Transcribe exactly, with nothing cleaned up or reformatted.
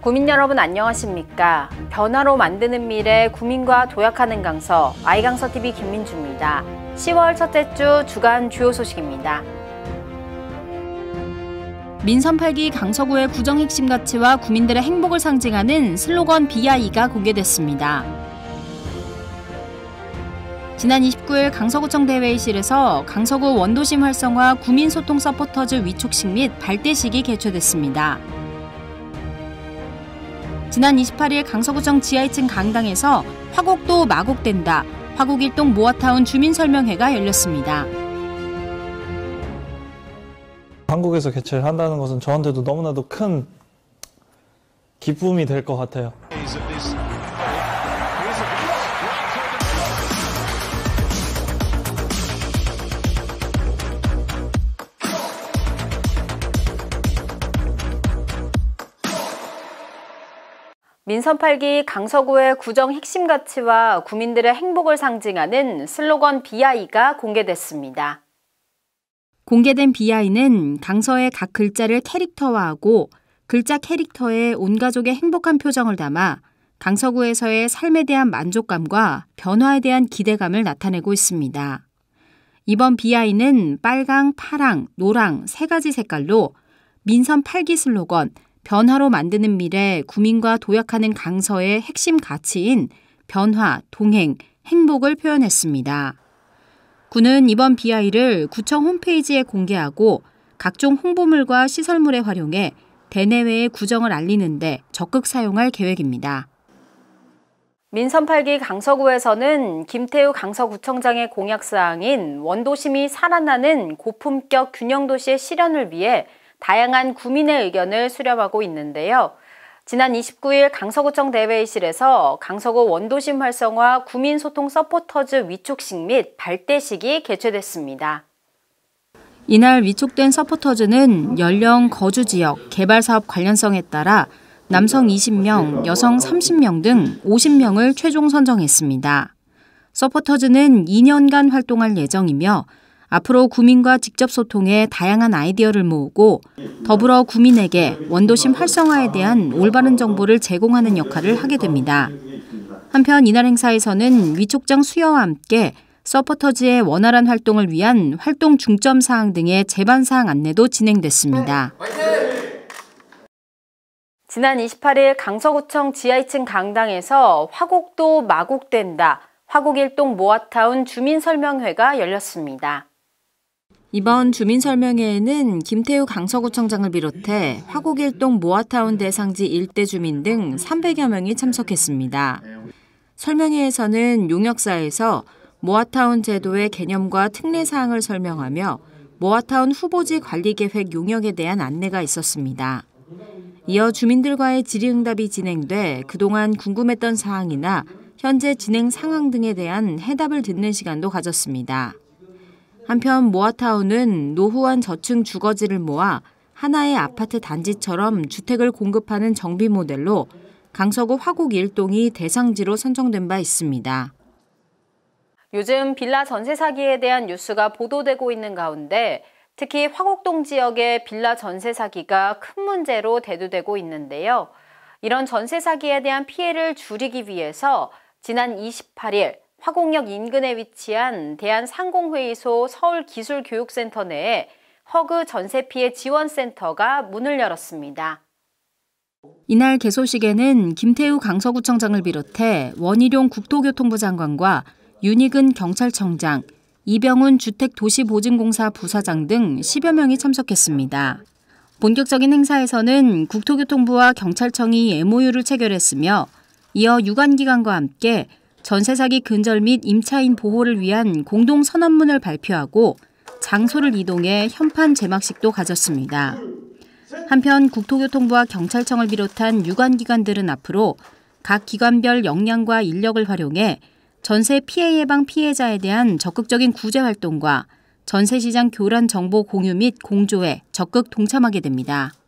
구민 여러분 안녕하십니까? 변화로 만드는 미래 구민과 도약하는 강서 아이강서티비 김민주입니다. 시월 첫째 주 주간 주요 소식입니다. 민선 팔 기 강서구의 구정 핵심 가치와 구민들의 행복을 상징하는 슬로건 비아이가 공개됐습니다. 지난 이십구 일 강서구청 대회의실에서 강서구 원도심 활성화 구민소통 서포터즈 위촉식 및 발대식이 개최됐습니다. 지난 이십팔 일 강서구청 지하 이 층 강당에서 화곡도 마곡된다, 화곡일동 모아타운 주민설명회가 열렸습니다. 한국에서 개최를 한다는 것은 저한테도 너무나도 큰 기쁨이 될 것 같아요. 민선 팔 기 강서구의 구정 핵심 가치와 구민들의 행복을 상징하는 슬로건 비아이가 공개됐습니다. 공개된 비아이는 강서의 각 글자를 캐릭터화하고 글자 캐릭터에 온 가족의 행복한 표정을 담아 강서구에서의 삶에 대한 만족감과 변화에 대한 기대감을 나타내고 있습니다. 이번 비아이는 빨강, 파랑, 노랑 세 가지 색깔로 민선 팔 기 슬로건 변화로 만드는 미래 구민과 도약하는 강서의 핵심 가치인 변화, 동행, 행복을 표현했습니다. 구는 이번 비아이를 구청 홈페이지에 공개하고 각종 홍보물과 시설물에 활용해 대내외의 구정을 알리는 데 적극 사용할 계획입니다. 민선 팔 기 강서구에서는 김태우 강서구청장의 공약사항인 원도심이 살아나는 고품격 균형도시의 실현을 위해 다양한 구민의 의견을 수렴하고 있는데요. 지난 이십구 일 강서구청 대회의실에서 강서구 원도심 활성화 구민소통 서포터즈 위촉식 및 발대식이 개최됐습니다. 이날 위촉된 서포터즈는 연령, 거주지역, 개발사업 관련성에 따라 남성 이십 명, 여성 삼십 명 등 오십 명을 최종 선정했습니다. 서포터즈는 이 년간 활동할 예정이며 앞으로 구민과 직접 소통해 다양한 아이디어를 모으고 더불어 구민에게 원도심 활성화에 대한 올바른 정보를 제공하는 역할을 하게 됩니다. 한편 이날 행사에서는 위촉장 수여와 함께 서포터즈의 원활한 활동을 위한 활동 중점 사항 등의 제반 사항 안내도 진행됐습니다. 지난 이십팔 일 강서구청 지하 이 층 강당에서 화곡도 마곡된다, 화곡일동 모아타운 주민설명회가 열렸습니다. 이번 주민설명회에는 김태우 강서구청장을 비롯해 화곡일동 모아타운 대상지 일대 주민 등 삼백여 명이 참석했습니다. 설명회에서는 용역사에서 모아타운 제도의 개념과 특례사항을 설명하며 모아타운 후보지 관리계획 용역에 대한 안내가 있었습니다. 이어 주민들과의 질의응답이 진행돼 그동안 궁금했던 사항이나 현재 진행 상황 등에 대한 해답을 듣는 시간도 가졌습니다. 한편 모아타운은 노후한 저층 주거지를 모아 하나의 아파트 단지처럼 주택을 공급하는 정비 모델로 강서구 화곡 일동이 대상지로 선정된 바 있습니다. 요즘 빌라 전세 사기에 대한 뉴스가 보도되고 있는 가운데 특히 화곡동 지역의 빌라 전세 사기가 큰 문제로 대두되고 있는데요. 이런 전세 사기에 대한 피해를 줄이기 위해서 지난 이십팔 일 화곡역 인근에 위치한 대한상공회의소 서울기술교육센터 내에 허그 전세피해 지원센터가 문을 열었습니다. 이날 개소식에는 김태우 강서구청장을 비롯해 원희룡 국토교통부 장관과 윤희근 경찰청장, 이병훈 주택도시보증공사 부사장 등 십여 명이 참석했습니다. 본격적인 행사에서는 국토교통부와 경찰청이 엠오유를 체결했으며 이어 유관기관과 함께 전세 사기 근절 및 임차인 보호를 위한 공동 선언문을 발표하고 장소를 이동해 현판 제막식도 가졌습니다. 한편 국토교통부와 경찰청을 비롯한 유관기관들은 앞으로 각 기관별 역량과 인력을 활용해 전세 피해 예방 피해자에 대한 적극적인 구제 활동과 전세시장 교란 정보 공유 및 공조에 적극 동참하게 됩니다.